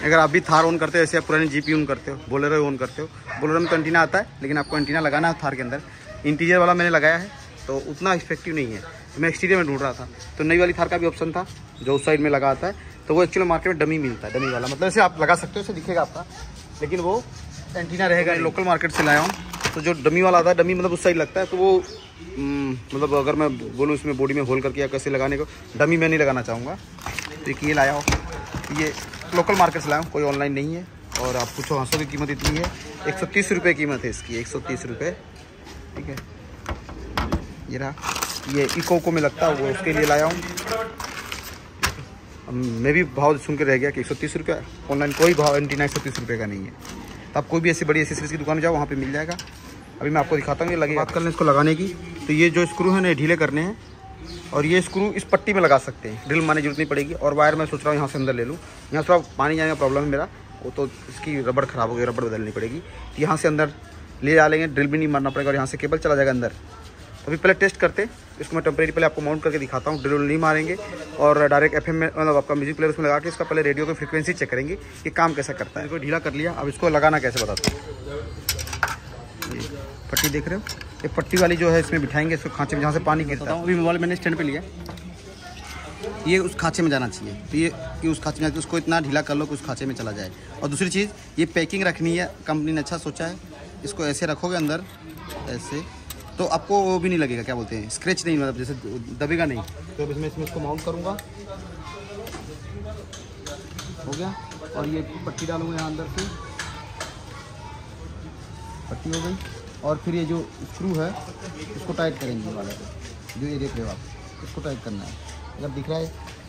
अगर आप भी थार ऑन करते हो, ऐसे आप पुरानी जीपी ऑन करते हो, बोलेरो ऑन करते हो, बोलेरो में तो एंटीना आता है, लेकिन आपको एंटीना लगाना है थार के अंदर। इंटीरियर वाला मैंने लगाया है तो उतना इफेक्टिव नहीं है, मैं एक्सटीरियर में ढूंढ रहा था। तो नई वाली थार का भी ऑप्शन था जो उस साइड में लगा आता है, तो वो एक्चुअली मार्केट में डमी मिलता है, डमी वाला, मतलब ऐसे आप लगा सकते हो, ऐसे दिखेगा आपका, लेकिन वो एंटीना रहेगा। लोकल मार्केट से लाया हूँ, तो जो डमी वाला आता है, डमी मतलब उस साइड लगता है, तो वो मतलब अगर मैं बोलूँ इसमें बॉडी में होल करके या कैसे लगाने को, डमी मैं नहीं लगाना चाहूँगा। तो एक ये लाया हो, ये लोकल मार्केट से लाया हूँ, कोई ऑनलाइन नहीं है। और आप पूछो हाँसों की कीमत इतनी है, 130 रुपये कीमत है इसकी, 130 रुपये, ठीक है। ये रहा, ये इको में लगता है, वो उसके लिए लाया हूँ। मैं भी भाव सुन के रह गया कि 130 रुपये, ऑनलाइन कोई भाव एंटीना 130 रुपये का नहीं है। तो आप कोई भी ऐसी बड़ी एसेसरीज की दुकान में जाओ, वहाँ पे मिल जाएगा। अभी मैं आपको दिखाता हूँ, ये लगेगा। बात कर लें इसको लगाने की, तो ये जो स्क्रू है ना, ढीले करने हैं, और ये स्क्रू इस पट्टी में लगा सकते हैं, ड्रिल मारने की जरूरत नहीं पड़ेगी। और वायर मैं सोच रहा हूँ यहाँ से अंदर ले लूँ, यहाँ थोड़ा पानी जाने का प्रॉब्लम है मेरा, वो तो इसकी रबड़ ख़राब हो गई, रबड़ बदलनी पड़ेगी। तो यहाँ से अंदर ले जा लेंगे, ड्रिल भी नहीं मारना पड़ेगा, और यहाँ से केबल चला जाएगा अंदर। तो अभी पहले टेस्ट करते हैं इसको, मैं टेम्परेरी पहले आपको माउंट करके दिखाता हूँ। ड्रिल नहीं मारेंगे और डायरेक्ट FM में, मतलब आपका म्यूजिक प्लेयर उसमें लगा के इसका पहले रेडियो की फ्रीक्वेंसी चेक करेंगे कि काम कैसा करता है। इसको ढीला कर लिया, अब इसको लगाना कैसे बताता हूँ। पट्टी देख रहे हो, ये पट्टी वाली जो है इसमें बिठाएंगे, इसको खांचे में जहाँ से पानी गिरता है। अभी मोबाइल मैंने स्टैंड पे लिया, ये उस खांचे में जाना चाहिए, तो ये उस खांचे में, तो उसको इतना ढीला कर लो कि उस खांचे में चला जाए। और दूसरी चीज़, ये पैकिंग रखनी है, कंपनी ने अच्छा सोचा है। इसको ऐसे रखोगे अंदर, ऐसे, तो आपको वो भी नहीं लगेगा, क्या बोलते हैं, स्क्रैच नहीं, मतलब जैसे दबेगा नहीं। तो इसमें इसको माउंट करूँगा, हो गया। और ये पट्टी डालूंगा यहाँ अंदर से, पट्टी हो गई। और फिर ये जो स्क्रू है इसको टाइट करेंगे, ये वाला जो ये देख रहे हो आप, इसको टाइट करना है। अगर दिख रहा है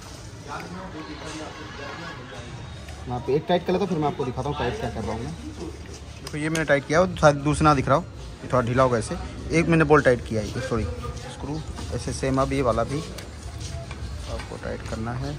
वहाँ पे एक टाइट कर लेता, फिर मैं आपको दिखाता हूँ टाइट क्या कर रहा हूँ मैं। देखो ये मैंने टाइट किया, वो शायद दूसरा ना दिख रहा हो, थोड़ा ढीला होगा ऐसे। एक मैंने बोल्ट टाइट किया है, सॉरी स्क्रू ऐसे सेम। अब ये वाला भी आपको टाइट करना है।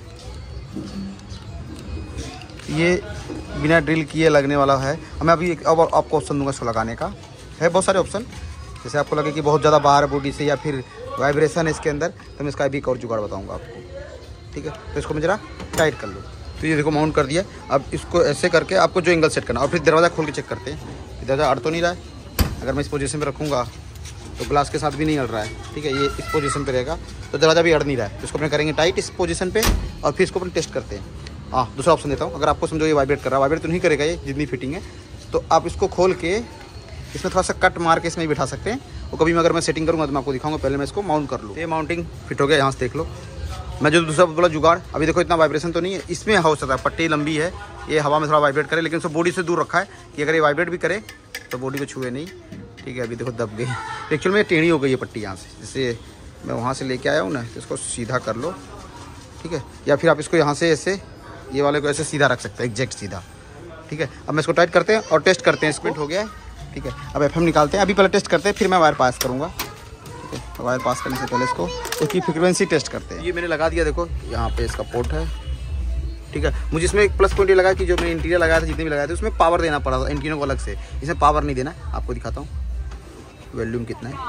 ये बिना ड्रिल किए लगने वाला है। मैं अभी अब आपको ऑप्शन दूंगा इसको लगाने का, है बहुत सारे ऑप्शन। जैसे आपको लगे कि बहुत ज़्यादा बाहर है बॉडी से, या फिर वाइब्रेशन है इसके अंदर, तो मैं इसका भी एक और जुगाड़ बताऊंगा आपको, ठीक है। तो इसको मैं ज़रा टाइट कर लूँ। तो ये देखो माउंट कर दिया। अब इसको ऐसे करके आपको जो एंगल सेट करना, और फिर दरवाज़ा खोल के चेक करते हैं कि दरवाज़ा अड़ तो नहीं रहा है। अगर मैं इस पोजीशन पे रखूँगा तो ग्लास के साथ भी नहीं अड़ रहा है, ठीक है। ये इस पोजीशन पे रहेगा तो दरवाज़ा भी अड़ नहीं रहा है, तो इसको अपने करेंगे टाइट इस पोजीशन पे, और फिर इसको अपन टेस्ट करते हैं। हाँ, दूसरा ऑप्शन देता हूँ। अगर आपको समझो ये वाइब्रेट कर रहा है, वाइब्रेट तो नहीं करेगा ये जितनी फिटिंग है, तो आप इसको खोल के इसमें थोड़ा सा कट मार के इसमें बिठा सकते हैं। और कभी मैं अगर मैं सेटिंग करूँगा तो मैं आपको दिखाऊंगा। पहले मैं इसको माउंट कर लूँ। ये माउंटिंग फिट हो गया, यहाँ से देख लो। मैं जो दूसरा बोला जुगाड़, अभी देखो इतना वाइब्रेशन तो नहीं है इसमें, हो सकता है पट्टी लंबी है, ये हवा में थोड़ा वाइब्रेट करे, लेकिन उसको बॉडी से दूर रखा है कि अगर ये वाइब्रेट भी करे तो बॉडी को छुए नहीं, ठीक है। अभी देखो दब गई, एक्चुअल में टेढ़ी हो गई है पट्टी यहाँ से, जैसे मैं वहाँ से लेके आया हूँ ना, तो इसको सीधा कर लो, ठीक है। या फिर आप इसको यहाँ से ऐसे, ये वाले को ऐसे सीधा रख सकते हैं, एग्जैक्ट सीधा, ठीक है। अब मैं इसको टाइट करते हैं और टेस्ट करते हैं, स्पिट हो गया है, ठीक है। अब FM निकालते हैं, अभी पहले टेस्ट करते हैं, फिर मैं वायर पास करूँगा, ठीक है। वायर पास करने से पहले इसको इसकी फ्रीक्वेंसी टेस्ट करते हैं। ये मैंने लगा दिया, देखो यहाँ पे इसका पोर्ट है, ठीक है। मुझे इसमें एक प्लस पॉइंट ये लगा कि जो मैंने इंटीरियर लगाया था, जितने भी लगाए थे, उसमें पावर देना पड़ा था एंटीना को अलग से, इसमें पावर नहीं देना। आपको दिखाता हूँ वॉल्यूम कितना है,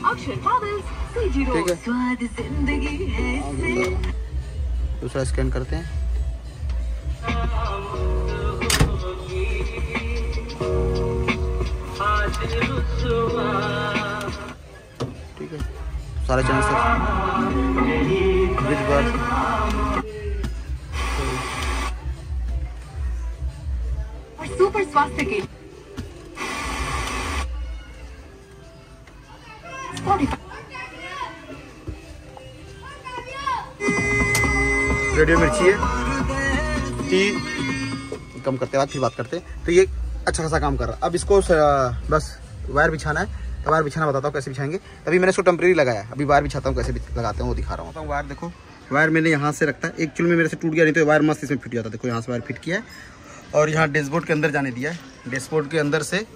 ठीक है। दूसरा स्कैन करते हैं, ठीक है। सारे चैनल सुपर स्वास्थ्य के रेडियो मिर्ची है, कम करते बाद फिर बात करते हैं। तो ये अच्छा खासा काम कर रहा है। अब इसको बस वायर बिछाना है, तो वायर बिछाना बताता हूँ कैसे बिछाएंगे। अभी मैंने इसको टेम्परेरी लगाया, अभी वायर बिछाता हूँ, कैसे लगाते हैं वो दिखा रहा हूँ। वायर देखो, वायर मैंने यहाँ से रखता है, एक्चुअली में मेरे से टूट गया, नहीं तो वायर मस्त इसमें फिट जाता है। देखो यहाँ से वायर फिट किया है, और यहाँ डैशबोर्ड के अंदर जाने दिया है। डैशबोर्ड के अंदर से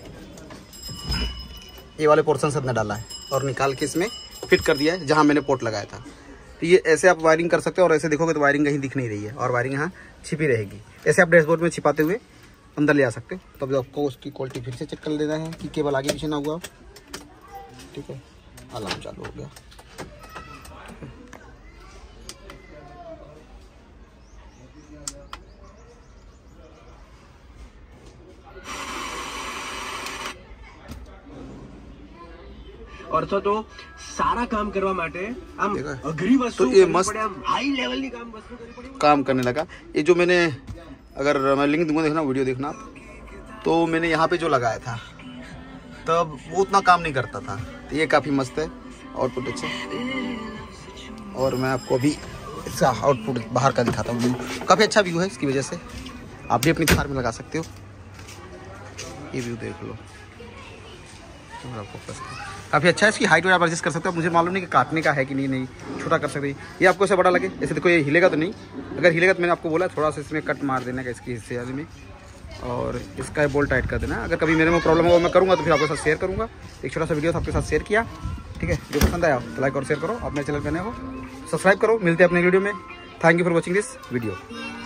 ये वाले पोर्शन से अंदर डाला है, और निकाल के इसमें फिट कर दिया है जहाँ मैंने पोर्ट लगाया था। तो ये ऐसे आप वायरिंग कर सकते हो, और ऐसे देखोगे तो वायरिंग कहीं दिख नहीं रही है, और वायरिंग यहाँ छिपी रहेगी। ऐसे आप डैशबोर्ड में छिपाते हुए अंदर ले आ सकते हो। तब आपको उसकी क्वालिटी फिर से चेक कर लेना है कि केबल आगे पीछे ना हुआ, ठीक है। अलार्म चालू हो गया, અર્થો તો સારા કામ કરવા માટે આમ અઘરી વસ્તુ तो ये मस्त હાઈ લેવલની વસ્તુ કરવી પડે, काम करने लगा। ये जो मैंने, अगर मैं लिंक दूंगा देखना, वीडियो देखना आप, तो मैंने यहाँ पे जो लगाया था तब वो उतना काम नहीं करता था। तो ये काफ़ी मस्त है, आउटपुट अच्छा। और मैं आपको अभी इसका आउटपुट बाहर का दिखाता हूँ। व्यू काफ़ी अच्छा व्यू है, इसकी वजह से आप भी अपनी थार में लगा सकते हो। ये व्यू देख लो, फोकस काफ़ी अच्छा है। इसकी हाइट आप एडजस्ट कर सकते हो। मुझे मालूम नहीं कि काटने का है कि नहीं, छोटा कर सकते हैं। ये आपको ऐसा बड़ा लगे, ऐसे देखो ये हिलेगा तो नहीं, अगर हिलेगा तो मैंने आपको बोला थोड़ा सा इसमें कट मार देने का इसके हिस्से वाले में, और इसका बोल्ट टाइट कर देना। अगर कभी मेरे में प्रॉब्लम होगा मैं करूँगा तो फिर आपके साथ शेयर करूँगा। एक छोटा सा वीडियो था आपके साथ शेयर किया, ठीक है। जो पसंद आया तो लाइक और शेयर करो। आप मेरे चैनल पर नए हो सब्सक्राइब करो। मिलते हैं अपने वीडियो में। Thank you for watching this video.